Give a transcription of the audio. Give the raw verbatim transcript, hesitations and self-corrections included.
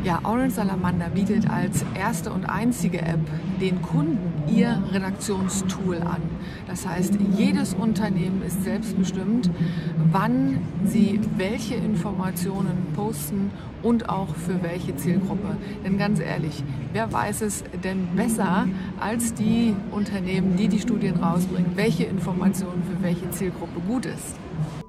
Ja, Orange Salamander bietet als erste und einzige App den Kunden ihr Redaktionstool an. Das heißt, jedes Unternehmen ist selbstbestimmt, wann sie welche Informationen posten und auch für welche Zielgruppe. Denn ganz ehrlich, wer weiß es denn besser als die Unternehmen, die die Studien rausbringen, welche Information für welche Zielgruppe gut ist?